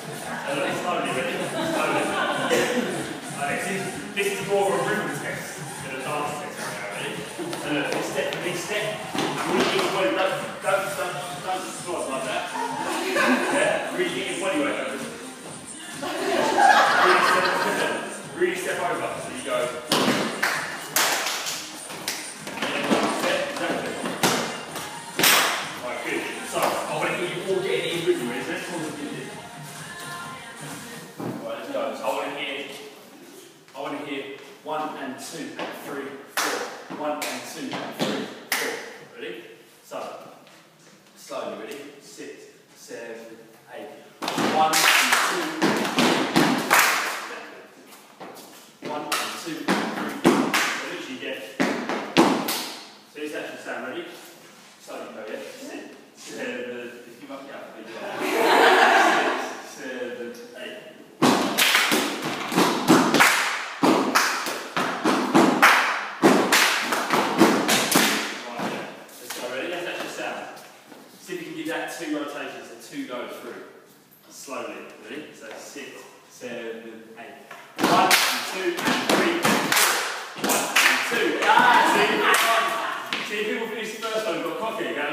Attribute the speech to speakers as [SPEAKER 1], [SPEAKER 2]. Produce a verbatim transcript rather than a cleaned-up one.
[SPEAKER 1] Slowly, slowly, ready? Slowly. Okay, this, this is more of a rhythm test than a dance test right now, ready? So look, big step, big step. Really get your body, don't, don't, don't, don't squat like that. Yeah, really get your body weight over. Really step, really step over. So you go. So, I want to hear you all getting in with me. Let's pause a bit. Alright, let's go. So I want to hear, I want to hear one and two and three, four. One and two and three, four. Ready? So, slowly, ready? Six, seven, eight. One and two. One and two and three. So literally get. So this actually sound ready? Slowly go, yeah? Six. Seven, if you might get up, please. Six, seven, eight. Right, yeah. Let's go, ready? That's actually sound. See if you can give that two rotations, so two goes through. Slowly, ready? So six, seven, eight. One, and two, and three, and four. One, and two. Ah, see, one. See, if people finish the first one, we've got coffee, okay?